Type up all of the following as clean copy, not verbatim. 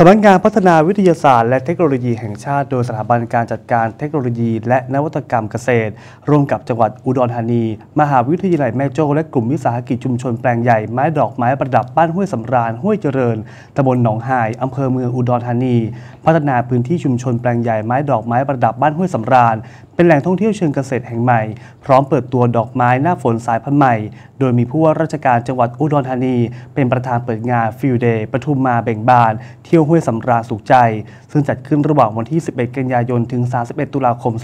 ำนักงานพัฒนาวิทยาศาสตร์และเทคโนโลยีแห่งชาติโดยสถาบันการจัดการเทคโนโลยีและนวัตกรรมเกษตรร่วมกับจังหวัดอุดรธานีมหาวิทยาลัยแม่โจ้และกลุ่มวิสาหกิจชุมชนแปลงใหญ่ไม้ดอกไม้ประดับบ้านห้วยสำราญห้วยเจริญตำบลหนองหายอำเภอเมืองอุดรธานีพัฒนาพื้นที่ชุมชนแปลงใหญ่ไม้ดอกไม้ประดับบ้านห้วยสำราญเป็นแหล่งท่องเที่ยวเชิงเกษตรแห่งใหม่พร้อมเปิดตัวดอกไม้หน้าฝนสายพันธุ์ใหม่โดยมีผู้ว่าราชการจังหวัดอุดรธานีเป็นประธานเปิดงานฟิลด์เดย์ปทุมมาเบ่งบานเที่ยวห้วยสำราญสุขใจซึ่งจัดขึ้นระหว่างวันที่ 11 กันยายน ถึง 31 ตุลาคม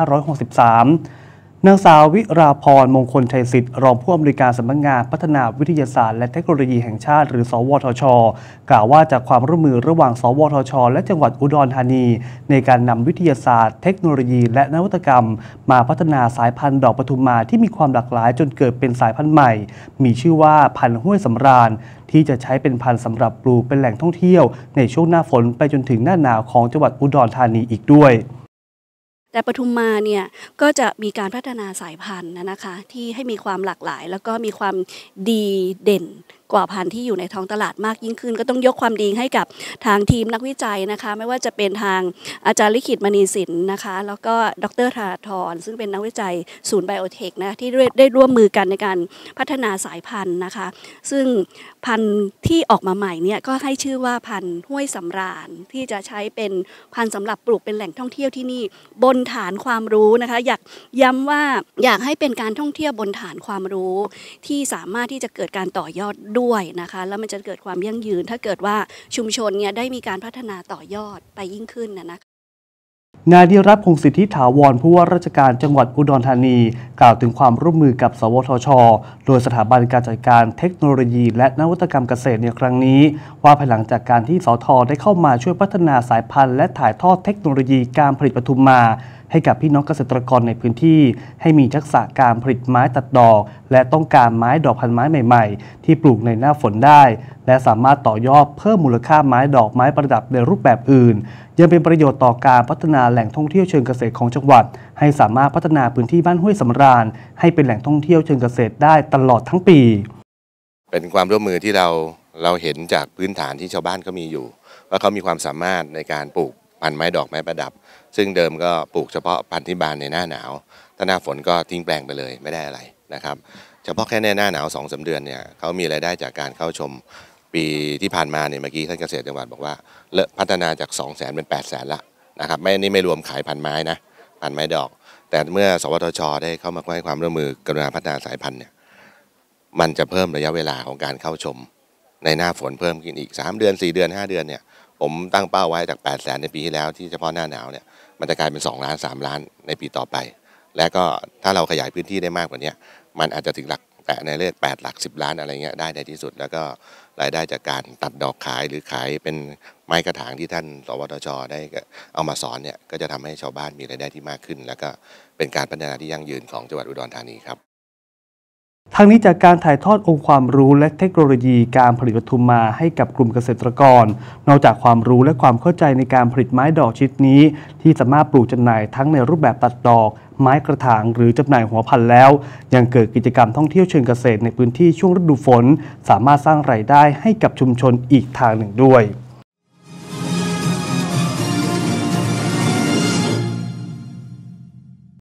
2563 นางสาววิราพรมงคลชัยสิทธิ์รองผู้อำนวยการสำนักงานพัฒนาวิทยาศาสตร์และเทคโนโลยีแห่งชาติหรือสวทช.กล่าวว่าจากความร่วมมือระหว่างสวทช.และจังหวัดอุดรธานีในการนำวิทยาศาสตร์เทคโนโลยีและนวัตกรรมมาพัฒนาสายพันธุ์ดอกปทุมมาที่มีความหลากหลายจนเกิดเป็นสายพันธุ์ใหม่มีชื่อว่าพันธุ์ห้วยสำราญที่จะใช้เป็นพันธุ์สำหรับปลูกเป็นแหล่งท่องเที่ยวในช่วงหน้าฝนไปจนถึงหน้าหนาวของจังหวัดอุดรธานีอีกด้วยแต่ปทุมมาเนี่ยก็จะมีการพัฒนาสายพันธุ์นะคะที่ให้มีความหลากหลายแล้วก็มีความดีเด่นกว่าพันธุ์ที่อยู่ในท้องตลาดมากยิ่งขึ้นก็ต้องยกความดีให้กับทางทีมนักวิจัยนะคะไม่ว่าจะเป็นทางอาจารย์ลิขิตมณีสินนะคะแล้วก็ดร.ธาธรซึ่งเป็นนักวิจัยศูนย์ไบโอเทคนะที่ได้ร่วมมือกันในการพัฒนาสายพันธุ์นะคะซึ่งพันธุ์ที่ออกมาใหม่เนี่ยก็ให้ชื่อว่าพันธุ์ห้วยสำราญที่จะใช้เป็นพันธุ์สำหรับปลูกเป็นแหล่งท่องเที่ยวที่นี่บนฐานความรู้นะคะอยากย้ำว่าอยากให้เป็นการท่องเที่ยวบนฐานความรู้ที่สามารถที่จะเกิดการต่อยอดด้วยนะคะแล้วมันจะเกิดความยั่งยืนถ้าเกิดว่าชุมชนเนี่ยได้มีการพัฒนาต่อยอดไปยิ่งขึ้นนะคะนายดิรัตน์ พงศ์สิทธิถาวรผู้ว่าราชการจังหวัดอุดรธานีกล่าวถึงความร่วมมือกับสวทช.โดยสถาบันการจัดการเทคโนโลยีและนวัตกรรมเกษตรในครั้งนี้ว่าภายหลังจากการที่สท.ได้เข้ามาช่วยพัฒนาสายพันธุ์และถ่ายทอดเทคโนโลยีการผลิตปทุมมาให้กับพี่น้องเกษตรกรในพื้นที่ให้มีทักษะการผลิตไม้ตัดดอกและต้องการไม้ดอกพันไม้ใหม่ๆที่ปลูกในหน้าฝนได้และสามารถต่อยอดเพิ่มมูลค่าไม้ดอกไม้ประดับในรูปแบบอื่นยังเป็นประโยชน์ต่อการพัฒนาแหล่งท่องเที่ยวเชิงเกษตรของจังหวัดให้สามารถพัฒนาพื้นที่บ้านห้วยสำราญให้เป็นแหล่งท่องเที่ยวเชิงเกษตรได้ตลอดทั้งปีเป็นความร่วมมือที่เราเห็นจากพื้นฐานที่ชาวบ้านเขามีอยู่ว่าเขามีความสามารถในการปลูกพันธุ์ไม้ดอกไม้ประดับซึ่งเดิมก็ปลูกเฉพาะพันธุ์ที่บานในหน้าหนาวถ้าหน้าฝนก็ทิ้งแปลงไปเลยไม่ได้อะไรนะครับเฉพาะแค่ในหน้าหนาว 2-3 เดือนเนี่ยเขามีรายได้จากการเข้าชมปีที่ผ่านมาเนี่ยเมื่อกี้ท่านเกษตรจังหวัดบอกว่าพัฒนาจาก 200,000 เป็น 800,000 ละนะครับไม่รวมขายพันธุ์ไม้นะพันธุ์ไม้ดอกแต่เมื่อสวทช.ได้เข้ามาให้ความร่วมมือกรุณาพัฒนาสายพันธุ์เนี่ยมันจะเพิ่มระยะเวลาของการเข้าชมในหน้าฝนเพิ่มขึ้นอีก3 เดือน 4 เดือน 5 เดือนเนี่ยผมตั้งเป้าไว้จาก 800,000 ในปีที่แล้วที่เฉพาะหน้าหนาวเนี่ยมันจะกลายเป็น2 ล้าน 3 ล้านในปีต่อไปและก็ถ้าเราขยายพื้นที่ได้มากกว่านี้มันอาจจะถึงหลักแต่ในเลข8 หลัก 10 ล้านอะไรเงี้ยได้ในที่สุดแล้วก็รายได้จากการตัดดอกขายหรือขายเป็นไม้กระถางที่ท่านสวทช.ได้เอามาสอนเนี่ยก็จะทำให้ชาวบ้านมีรายได้ที่มากขึ้นแล้วก็เป็นการพัฒนาที่ยั่งยืนของจังหวัดอุดรธานีครับทั้งนี้จากการถ่ายทอดองค์ความรู้และเทคโนโลยีการผลิตปทุมมาให้กับกลุ่มเกษตรกรนอกจากความรู้และความเข้าใจในการผลิตไม้ดอกชนิดนี้ที่สามารถปลูกจำหน่ายทั้งในรูปแบบตัดดอกไม้กระถางหรือจำหน่ายหัวพันธุ์แล้วยังเกิดกิจกรรมท่องเที่ยวเชิงเกษตรในพื้นที่ช่วงฤดูฝนสามารถสร้างรายได้ให้กับชุมชนอีกทางหนึ่งด้วย